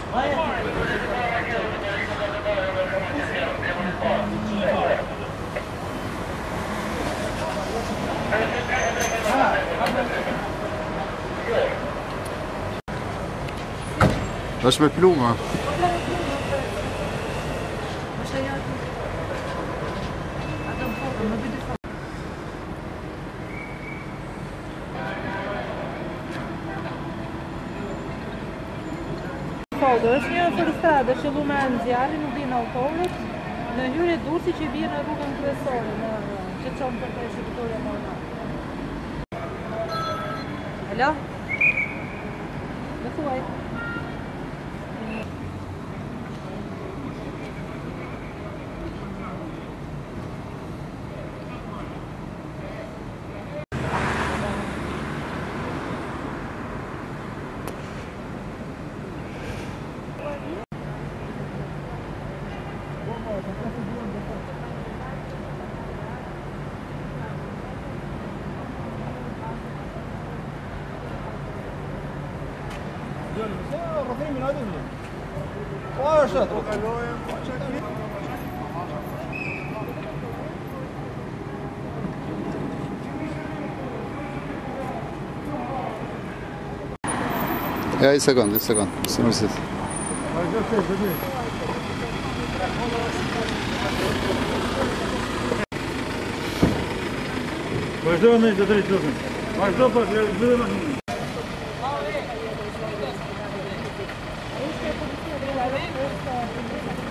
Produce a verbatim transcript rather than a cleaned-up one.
Was mit Blumen? Është një autostradë që lumen zjarri, nuk vinë autorit, në hyrje Durrësi që vjen në rrugën kryesore, në që çon për të shqiptoria normal. Alo? Më thuaj. Rrëthimi në atë. Po është atë. Ja, një sekund, një sekund. Së mërësit. Vazhdo në ishtë të drejtë lukën. Vazhdo për të rrëzbëdhe më shumë. Policia della